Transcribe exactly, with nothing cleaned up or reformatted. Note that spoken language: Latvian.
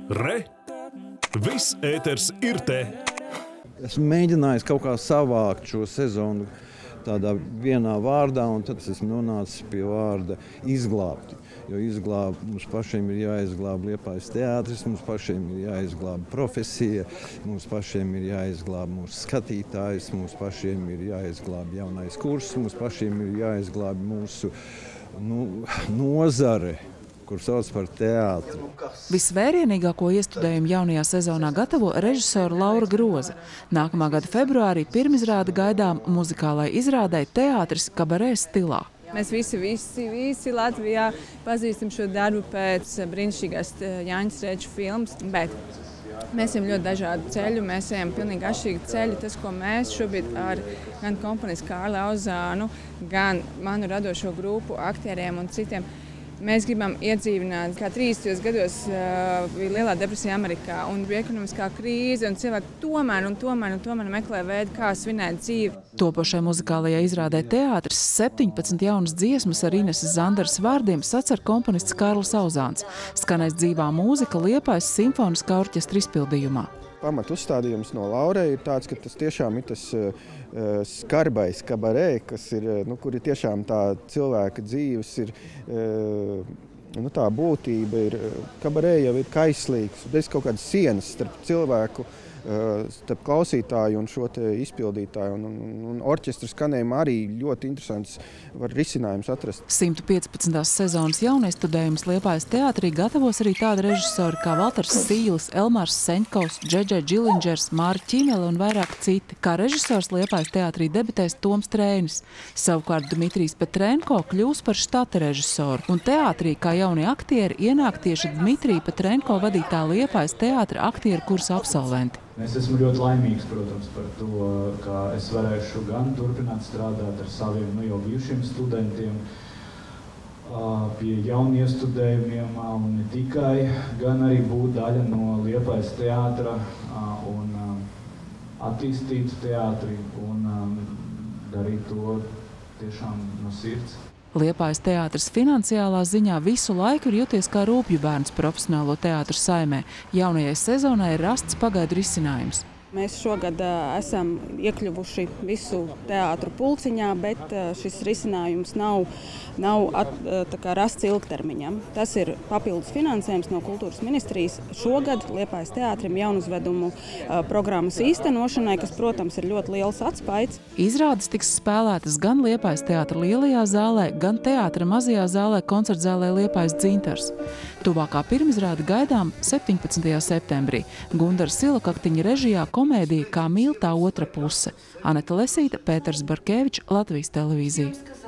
Re! Viss ēters ir te! Esmu mēģinājis kaut kā savākt šo sezonu tādā vienā vārdā, un tad esmu nonācis pie vārda izglābti. Jo izglāb, mums pašiem ir jāizglāb Liepājas teātris, mums pašiem ir jāizglāb profesija, mums pašiem ir jāizglāb mūsu skatītājs, mums pašiem ir jāizglāb jaunais kurs, mums pašiem ir jāizglāb mūsu nu, nozare, kur sauc par teātri. Visvērienīgāko iestudējumu jaunajā sezonā gatavo režisora Laura Groza. Nākamā gada februārī pirmizrāde gaidām muzikālai izrādei teātris kabarē stilā. Mēs visi, visi, visi Latvijā pazīstam šo darbu pēc brīnišķīgās Jāņa Strēča filmas, bet mēs ejam ļoti dažādu ceļu, mēs ejam pilnīgi atšķirīgu ceļu. Tas, ko mēs šobrīd ar gan komponistu Kārli Auzānu, gan manu radošo grupu, aktieriem un citiem, mēs gribam iedzīvināt, kā trīsdesmitajos gados uh, bija lielā depresija Amerikā un bija ekonomiskā krīze, un cilvēki tomēr un tomēr un tomēr meklē veidu, kā svinēt dzīvi. Topošai muzikālajā izrādē teātris septiņpadsmit jaunas dziesmas ar Ineses Zandaras vārdiem sacer komponists Kārlis Auzāns. Skanēs dzīvā mūzika Liepājas simfoniskā orķestra izpildījumā. Pamat uzstādījums no Laurai ir tāds, ka tas tiešām ir tas uh, skarbais kabarē, kas ir, nu, kur ir tiešām tā cilvēka dzīves, ir, uh, nu, tā būtība ir, kabarē jau ir kaislīgs, bez kaut kādas sienas starp cilvēku, uh, starp klausītāju un šo te izpildītāju, un, un, un orķestra skanējumā arī ļoti interesants var risinājums atrast. simt piecpadsmitās sezonas jauniestudējums Liepājas teātrī gatavos arī tādi režisori kā Valters Sīlis, Elmārs Seņkovs, Džedžē Džilindžers, Māra Ķīmele un vairāk citi. Kā režisors Liepājas teātrī debitēs Toms Trēnis. Savukārt Dmitrijs Petrenko kļūs par štata režisoru. Un teātrī kā jaunie aktieri ienāk tieši Dmitrija Petrenko vadītā Liepājas teātra aktieru kursa absolventi. Es esmu ļoti laimīgs, protams, par to, ka es varēšu gan turpināt strādāt ar saviem nu, jau bijušiem studentiem pie jauniestudējumiem un ne tikai, gan arī būt daļa no Liepājas teātra un attīstīt teātri un darīt to tiešām no sirds. Liepājas teātris finansiālā ziņā visu laiku ir jūties kā rūpju bērns profesionālo teātru saimē. Jaunajai sezonai ir rasts pagaidu risinājums. Mēs šogad uh, esam iekļuvuši visu teātru pulciņā, bet uh, šis risinājums nav, nav at, uh, tā kā rasts ilgtermiņam. Tas ir papildus finansējums no kultūras ministrijas šogad Liepājas teātrim jaunuzvedumu uh, programmas īstenošanai, kas, protams, ir ļoti liels atspaids. Izrādes tiks spēlētas gan Liepājas teātra lielajā zālē, gan teātra mazajā zālē koncertzālē Liepājas Dzintars. Tuvākā pirmizrāde gaidām septiņpadsmitajā septembrī. Gundara Silakaktiņa režijā komēdija Kā mīl tā otra puse. Aneta Lesīta, Pēters Barkevičs, Latvijas televīzija.